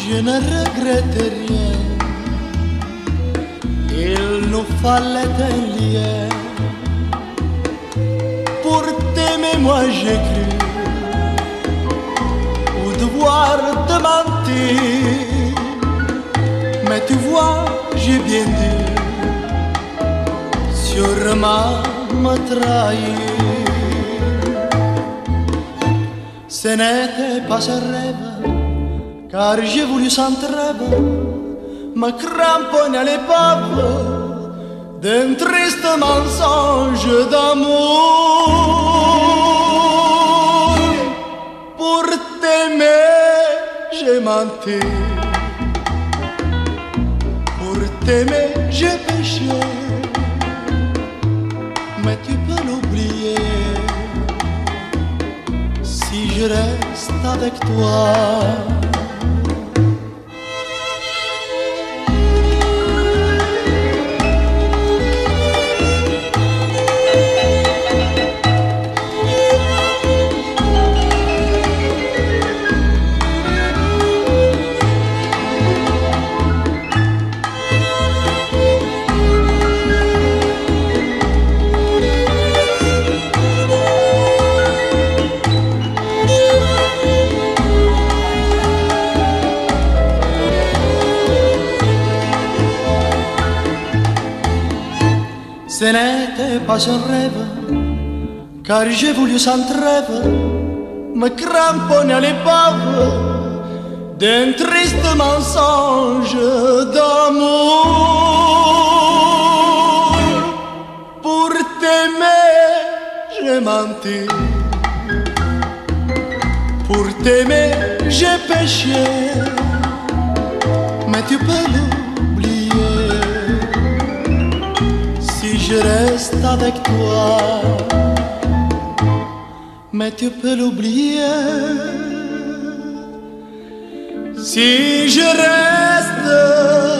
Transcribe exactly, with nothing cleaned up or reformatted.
je ne regrette rien. Il nous fallait un lien. Pour t'aimer, moi j'ai cru au devoir de mentir. Mais tu vois, j'ai bien dû sûrement me trahir. Ce n'était pas un rêve, car j'ai voulu sans trêve me cramponner à l'épave d'un triste mensonge d'amour. Pour t'aimer, j'ai menti. Pour t'aimer, j'ai péché. Mais tu peux l'oublier si je reste avec toi. Ce n'était pas un rêve, car j'ai voulu sans trêve me cramponner à l'épave d'un triste mensonge d'amour. Pour t'aimer, j'ai menti. Pour t'aimer, j'ai péché. Mais tu peux l'oublier si je reste avec toi. Mais tu peux l'oublier si je reste